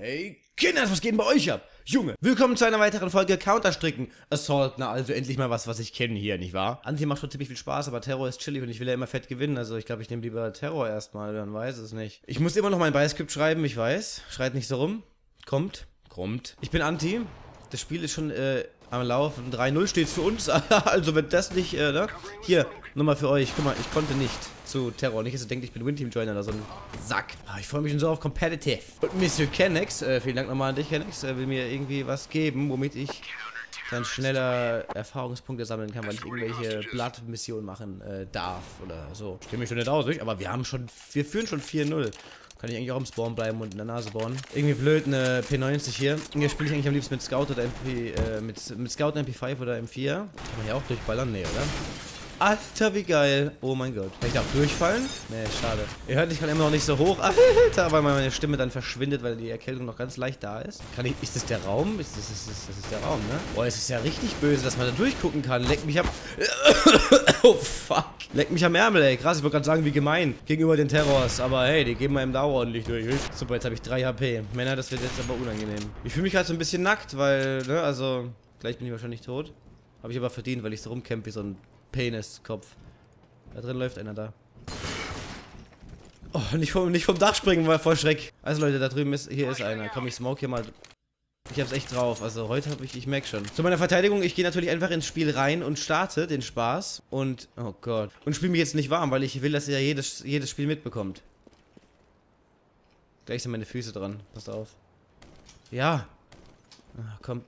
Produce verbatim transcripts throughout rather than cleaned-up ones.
Hey Kinder, was geht denn bei euch ab? Junge, willkommen zu einer weiteren Folge Counter-Stricken Assault. Na, also endlich mal was, was ich kenne hier, nicht wahr? Anti macht schon ziemlich viel Spaß, aber Terror ist chillig und ich will ja immer fett gewinnen. Also ich glaube, ich nehme lieber Terror erstmal, man weiß es nicht. Ich muss immer noch mein Beiscript schreiben, ich weiß. Schreit nicht so rum. Kommt. Kommt. Ich bin Anti. Das Spiel ist schon äh, am Laufen. drei null steht für uns. Also wenn das nicht, äh, ne? Hier, nochmal für euch. Guck mal, ich konnte nicht zu Terror. Nicht, dass ihr denkt, ich bin Win-Team-Joiner oder so ein Sack. Ah, ich freue mich schon so auf Competitive. Und Monsieur Kennex, äh, vielen Dank nochmal an dich, Kennex, äh, will mir irgendwie was geben, womit ich dann schneller Erfahrungspunkte sammeln kann, weil ich irgendwelche Blatt-Missionen machen äh, darf oder so. Stimme ich schon nicht aus, ich, aber wir haben schon, wir führen schon vier null. Kann ich eigentlich auch im Spawn bleiben und in der Nase bauen. Irgendwie blöd, eine P neunzig hier. Hier spiele ich eigentlich am liebsten mit Scout oder M P, äh, mit, mit Scout M P fünf oder M vier. Kann man hier auch durchballern? Nee, oder? Alter, wie geil. Oh mein Gott. Kann ich da auch durchfallen? Nee, schade. Ihr hört, ich kann immer noch nicht so hoch. Alter, weil meine Stimme dann verschwindet, weil die Erkältung noch ganz leicht da ist. Kann ich, ist das der Raum? Ist das, ist das, das ist der Raum, ne? Boah, es ist ja richtig böse, dass man da durchgucken kann. Leck mich ab. Oh, fuck. Leck mich am Ärmel, ey. Krass, ich wollte gerade sagen, wie gemein. Gegenüber den Terrors. Aber hey, die geben einem da ordentlich durch. Super, jetzt habe ich drei H P. Männer, das wird jetzt aber unangenehm. Ich fühle mich halt so ein bisschen nackt, weil, ne, also, gleich bin ich wahrscheinlich tot. Habe ich aber verdient, weil ich so rumcamp wie so ein Penis-Kopf. Da drin läuft einer da. Oh, nicht vom, nicht vom Dach springen, weil voll Schreck. Also Leute, da drüben ist, hier ist einer. Komm, ich smoke hier mal. Ich hab's echt drauf. Also heute habe ich, ich merk schon. Zu meiner Verteidigung, ich gehe natürlich einfach ins Spiel rein und starte den Spaß. Und, oh Gott. Und spiele mich jetzt nicht warm, weil ich will, dass ihr jedes, jedes Spiel mitbekommt. Gleich sind meine Füße dran. Passt auf. Ja. Ach, komm.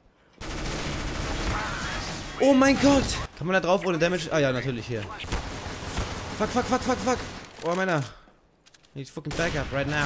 Oh mein Gott! Kann man da drauf ohne Damage? Ah ja, natürlich hier. Fuck, fuck, fuck, fuck, fuck. Oh, Männer. Need fucking backup right now.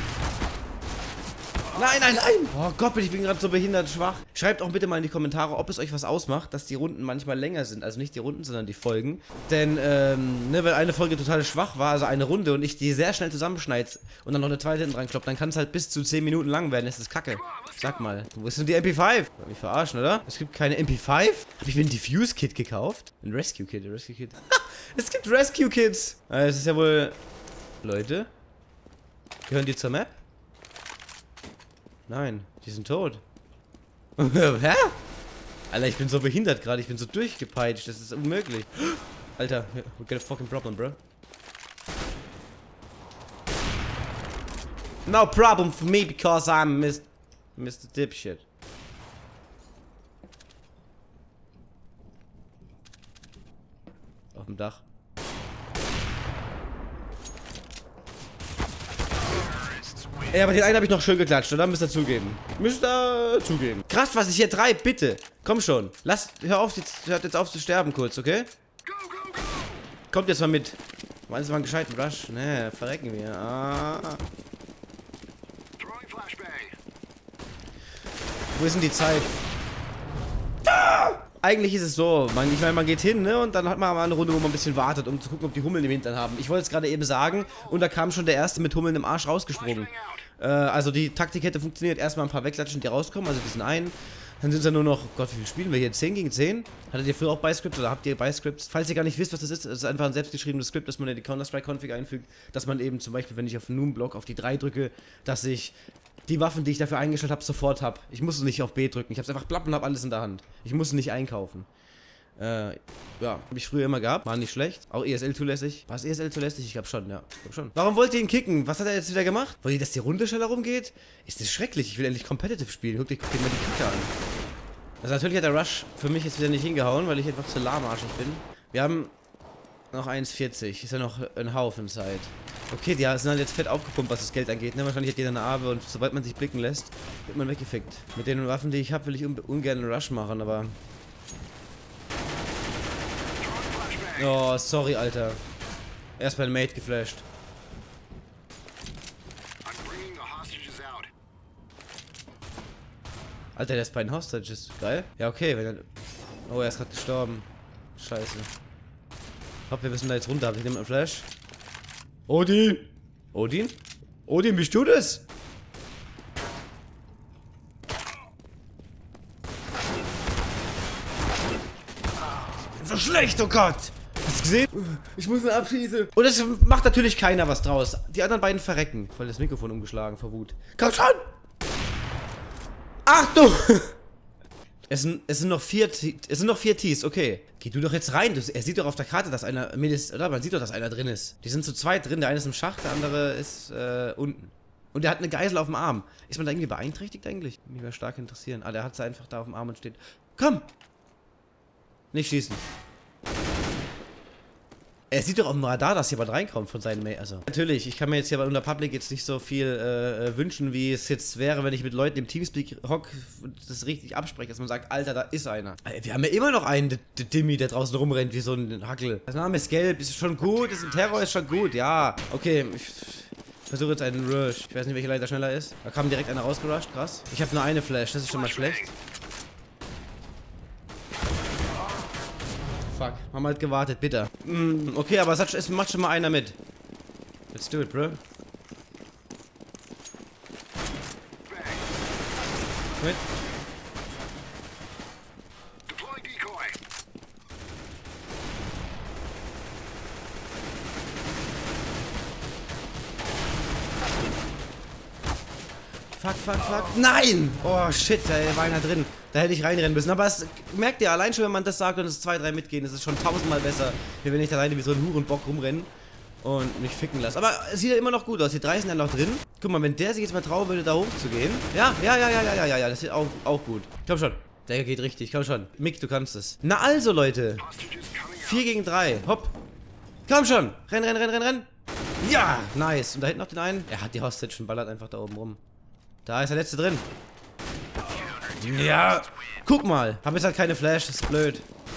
Nein, nein, nein! Oh Gott, ich bin gerade so behindert schwach. Schreibt auch bitte mal in die Kommentare, ob es euch was ausmacht, dass die Runden manchmal länger sind. Also nicht die Runden, sondern die Folgen. Denn, ähm, ne, wenn eine Folge total schwach war, also eine Runde, und ich die sehr schnell zusammenschneide und dann noch eine zweite hinten dran kloppt, dann kann es halt bis zu zehn Minuten lang werden. Das ist kacke. Sag mal, wo ist denn die M P fünf? Wollt mich verarschen, oder? Es gibt keine M P fünf? Habe ich mir ein Diffuse-Kit gekauft? Ein Rescue-Kit, ein Rescue-Kit. Es gibt Rescue-Kits! Also, es ist ja wohl... Leute? Gehören die zur Map? Nein, die sind tot. Hä? Alter, ich bin so behindert gerade, ich bin so durchgepeitscht, das ist unmöglich. Alter, we got a fucking problem, bro. No problem for me because I'm Mister Dipshit. Auf dem Dach. Ey, aber den einen habe ich noch schön geklatscht, oder? Müsst ihr zugeben. Müsst ihr zugeben. Krass, was ich hier treibe, bitte. Komm schon. Lass, hör auf, jetzt, hört jetzt auf zu sterben kurz, okay? Kommt jetzt mal mit. Meinst du mal einen gescheiten Rush? Ne, verrecken wir. Ah. Wo ist denn die Zeit? Ah! Eigentlich ist es so, man, ich meine, man geht hin, ne, und dann hat man mal eine Runde, wo man ein bisschen wartet, um zu gucken, ob die Hummeln im Hintern haben. Ich wollte es gerade eben sagen, und da kam schon der Erste mit Hummeln im Arsch rausgesprungen. Äh, also die Taktik hätte funktioniert, erstmal ein paar wegklatschen, die rauskommen, also die sind ein. Dann sind es ja nur noch, Gott, wie viel spielen wir hier? zehn gegen zehn? Hattet ihr früher auch Beiscripts oder habt ihr Beiscripts? Falls ihr gar nicht wisst, was das ist, es ist einfach ein selbstgeschriebenes Skript, das man in die Counter-Strike-Config einfügt, dass man eben zum Beispiel, wenn ich auf den Noom-Block auf die drei drücke, dass ich die Waffen, die ich dafür eingestellt habe, sofort habe. Ich muss nicht auf B drücken, ich habe es einfach plapp und habe alles in der Hand. Ich muss nicht einkaufen. Äh, ja, habe ich früher immer gehabt, war nicht schlecht. Auch E S L zulässig. War es E S L zulässig? Ich glaube schon, ja. Ich glaub schon. Warum wollt ihr ihn kicken? Was hat er jetzt wieder gemacht? Wollt ihr, dass die Runde schneller rumgeht? Ist das schrecklich. Ich will endlich competitive spielen. Guckt euch mal die Kacke an. Also natürlich hat der Rush für mich jetzt wieder nicht hingehauen, weil ich einfach zu lahmarschig bin. Wir haben noch eins vierzig. Ist ja noch ein Haufen Zeit. Okay, die sind halt jetzt fett aufgepumpt, was das Geld angeht. Ne? Wahrscheinlich hat jeder eine Arbe und sobald man sich blicken lässt, wird man weggefickt. Mit den Waffen, die ich habe, will ich un ungern einen Rush machen, aber... Oh, sorry, Alter. Erst mein Mate geflasht. Alter, der ist bei den Hostages. Geil. Ja, okay, wenn er... Oh, er ist gerade gestorben. Scheiße. Hopp, wir müssen da jetzt runter. Ich nehme einen Flash. Odin! Odin? Odin, bist du das? Ich bin so schlecht, oh Gott! Hast du gesehen? Ich muss ihn abschießen. Und es macht natürlich keiner was draus. Die anderen beiden verrecken. Voll das Mikrofon umgeschlagen vor Wut. Komm schon! Achtung! Es sind, es sind noch vier, es sind noch vier Tees, okay. Geh du doch jetzt rein. Du, er sieht doch auf der Karte, dass einer, oder? Man sieht doch, dass einer drin ist. Die sind zu zweit drin. Der eine ist im Schacht, der andere ist äh, unten. Und der hat eine Geisel auf dem Arm. Ist man da irgendwie beeinträchtigt eigentlich? Mich wäre stark interessieren. Ah, der hat sie einfach da auf dem Arm und steht. Komm! Nicht schießen. Er sieht doch auf dem Radar, dass jemand reinkommt von seinen Mail. Also, natürlich, ich kann mir jetzt hier bei unter Public jetzt nicht so viel äh, wünschen, wie es jetzt wäre, wenn ich mit Leuten im Teamspeak hock und das richtig abspreche, dass man sagt, Alter, da ist einer. Wir haben ja immer noch einen, der Dimmi, der draußen rumrennt wie so ein Hackel. Das Name ist gelb, ist schon gut, ist ein Terror, ist schon gut, ja. Okay, ich versuche jetzt einen Rush. Ich weiß nicht, welcher Leiter schneller ist. Da kam direkt einer rausgerusht, krass. Ich habe nur eine Flash, das ist schon mal schlecht. Fuck, haben halt gewartet, bitter. Mm, okay, aber es, hat, es macht schon mal einer mit. Let's do it, bro. Mit. Fuck, fuck, fuck. Nein! Oh, shit, da war einer drin. Da hätte ich reinrennen müssen. Aber es merkt ihr allein schon, wenn man das sagt und es zwei, drei mitgehen, das ist schon tausendmal besser, wie wenn ich alleine wie so ein Hurenbock rumrennen und mich ficken lasse. Aber es sieht ja immer noch gut aus. Die drei sind ja noch drin. Guck mal, wenn der sich jetzt mal trauen würde, da hoch zu gehen. Ja, ja, ja, ja, ja, ja, ja, ja. Das sieht auch, auch gut. Komm schon. Der geht richtig. Komm schon. Mick, du kannst es. Na also, Leute. vier gegen drei. Hopp. Komm schon. Renn, renn, renn, renn, renn. Ja, nice. Und da hinten noch den einen. Er hat die Hostage und ballert einfach da oben rum. Da ist der letzte drin. Ja, guck mal. Hab jetzt halt keine Flash, das ist blöd.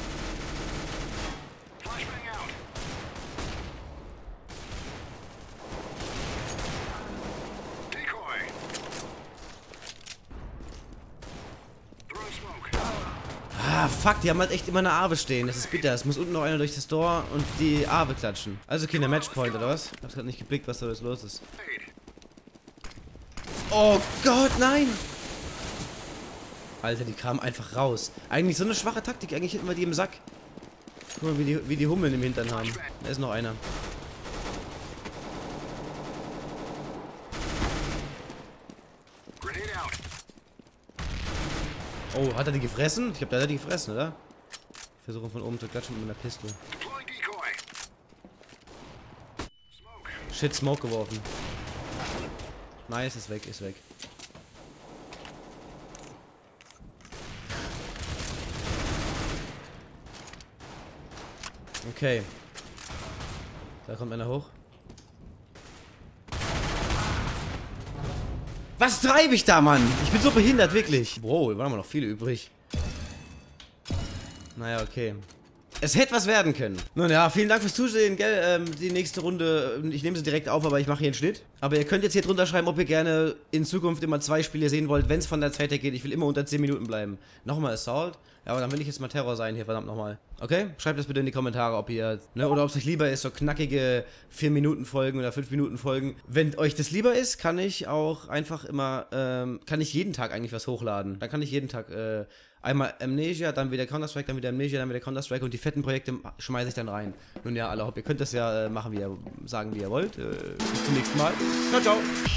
Ah, fuck, die haben halt echt immer eine Aave stehen. Das ist bitter. Es muss unten noch einer durch das Tor und die Aave klatschen. Also, okay, eine Matchpoint, oder was? Ich hab's gerade nicht geblickt, was da jetzt los ist. Oh Gott, nein! Alter, die kamen einfach raus. Eigentlich so eine schwache Taktik. Eigentlich hätten wir die im Sack. Guck mal, wie die, wie die Hummeln im Hintern haben. Da ist noch einer. Oh, hat er die gefressen? Ich glaube, da hat er die gefressen, oder? Ich versuche von oben zu klatschen mit einer Pistole. Shit, Smoke geworfen. Nice, ist weg, ist weg. Okay. Da kommt einer hoch. Was treibe ich da, Mann? Ich bin so behindert, wirklich. Bro, da waren noch viele übrig. Naja, okay. Es hätte was werden können. Nun ja, vielen Dank fürs Zusehen, gell? Ähm, die nächste Runde, ich nehme sie direkt auf, aber ich mache hier einen Schnitt. Aber ihr könnt jetzt hier drunter schreiben, ob ihr gerne in Zukunft immer zwei Spiele sehen wollt, wenn es von der Zeit her geht. Ich will immer unter zehn Minuten bleiben. Nochmal Assault. Ja, aber dann will ich jetzt mal Terror sein hier, verdammt nochmal. Okay? Schreibt das bitte in die Kommentare, ob ihr, ne, oder ob es euch lieber ist, so knackige vier Minuten Folgen oder fünf Minuten Folgen. Wenn euch das lieber ist, kann ich auch einfach immer, ähm, kann ich jeden Tag eigentlich was hochladen. Dann kann ich jeden Tag, äh, einmal Amnesia, dann wieder Counter-Strike, dann wieder Amnesia, dann wieder Counter-Strike und die fetten Projekte schmeiße ich dann rein. Nun ja, alle, ihr könnt das ja äh, machen, wie ihr sagen, wie ihr wollt. Äh, bis zum nächsten Mal. Ciao, ciao.